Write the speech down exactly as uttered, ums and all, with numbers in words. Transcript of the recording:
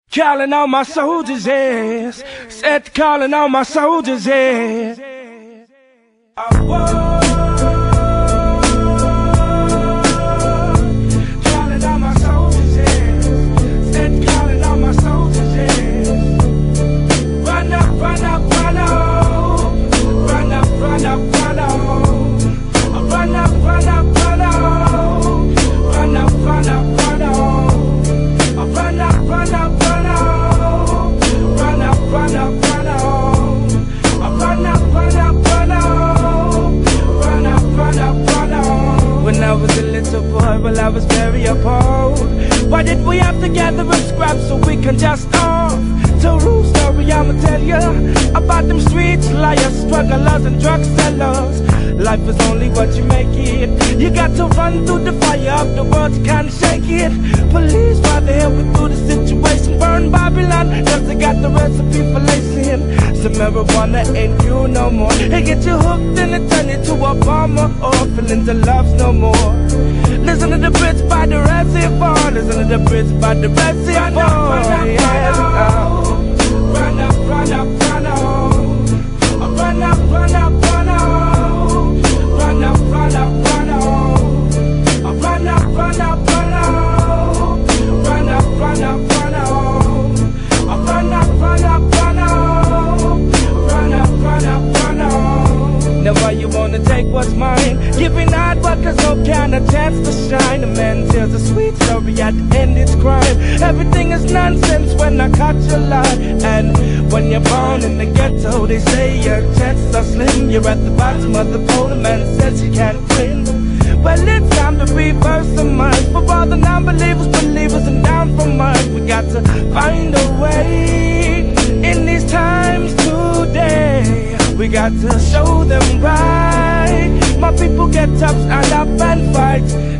Calling all my soldiers, yes. Said calling all my soldiers, yes. I was calling all my soldiers, yes. Said calling all my soldiers, yes. Run up, run up, run up. Run up, run up, run up. Run up, run up, run up. Run up, run up, run up. Run up, run up, run up. Run up, run up, run up. Run up, run up, run up. Run up, run up, run up. When I was a little boy, well, I was very appalled. Why did we have to gather up scraps so we can just starve? So true story I'ma tell ya about them streets, liars, strugglers and drug sellers. Life is only what you make it. You got to run through the fire of the world, you can't shake it. Police, why the hell we through the situation? Burn Babylon, cause they got the recipe for lacing. Some marijuana ain't you no more. They get you hooked and they turn you to a bomber. Or feelings of love's no more. Listen to the bridge by the reservoir. Listen to the bridge by the reservoir. Run up, run up, yes, run up. Run up, run up, run up. Run up, run up, run up. Run up, run up, run up. Run up, run up, run up. Run up, run up, run up. Run up, run up, run up. Run up, run up, run up. Now why you wanna take what's mine? Giving hard workers no kind of chance to shine. A man tells a sweet story, at the end it's crime. Everything is nonsense when I catch a lie. And when you're born in the ghetto, they say your chances are slim. You're at the bottom of the pole, the man says you can't win. Well, it's time to reverse the mind. For all the non-believers, believers, and down from Mars. We got to find a way in these times today. We got to show them right. My people get up, stand up and fight.